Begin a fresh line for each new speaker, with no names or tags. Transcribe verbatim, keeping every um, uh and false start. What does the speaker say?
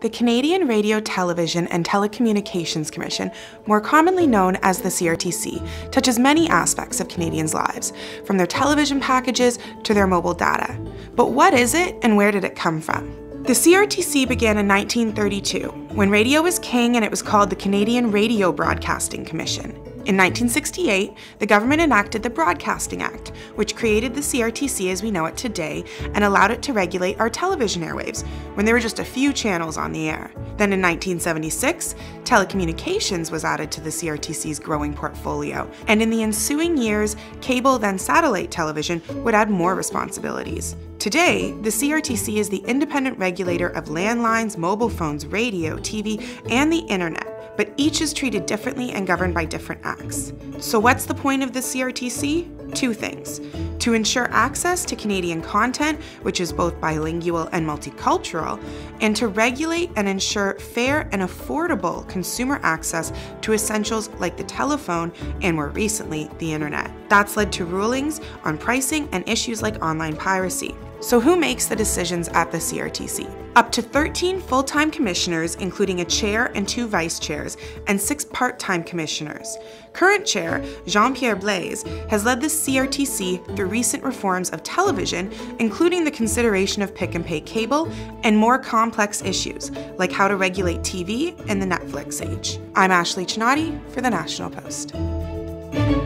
The Canadian Radio, Television and Telecommunications Commission, more commonly known as the C R T C, touches many aspects of Canadians' lives, from their television packages to their mobile data. But what is it and where did it come from? The C R T C began in nineteen thirty-two, when radio was king and it was called the Canadian Radio Broadcasting Commission. In nineteen sixty-eight, the government enacted the Broadcasting Act, which created the C R T C as we know it today and allowed it to regulate our television airwaves when there were just a few channels on the air. Then in nineteen seventy-six, telecommunications was added to the C R T C's growing portfolio, and in the ensuing years, cable then satellite television would add more responsibilities. Today, the C R T C is the independent regulator of landlines, mobile phones, radio, T V, and the internet, but each is treated differently and governed by different acts. So what's the point of the C R T C? Two things. To ensure access to Canadian content, which is both bilingual and multicultural, and to regulate and ensure fair and affordable consumer access to essentials like the telephone and, more recently, the internet. That's led to rulings on pricing and issues like online piracy. So who makes the decisions at the C R T C? Up to thirteen full-time commissioners, including a chair and two vice chairs, and six part-time commissioners. Current chair, Jean-Pierre Blaise, has led the C R T C through recent reforms of television, including the consideration of pick-and-pay cable and more complex issues, like how to regulate T V in the Netflix age. I'm Ashley Chinati for the National Post.